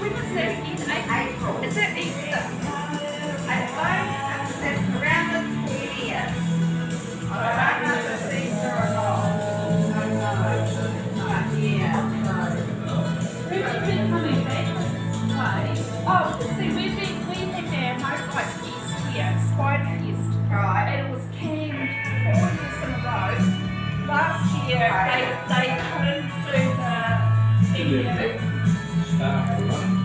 When was that in April? Is that Easter? I think it's around the 20th. I don't know if it's Easter or not. I don't know. But yeah. We've been coming back this way. Oh, see, we had our motorbike fest here, Spider Fest. Right. And it was canned 4 years in a row. Last year, they couldn't do the venue.